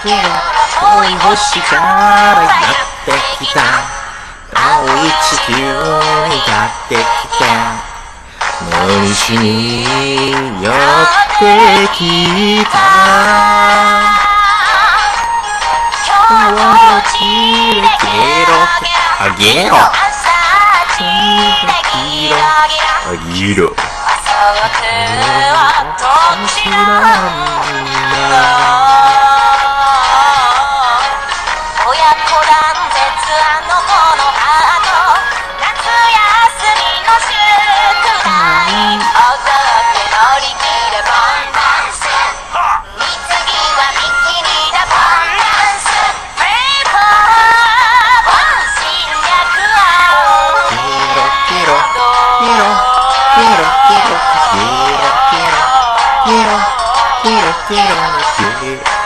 けろ遠い星からやってきた青い地球にやってきた何しにやってきた今日のちれゲロあげろあげろQuiero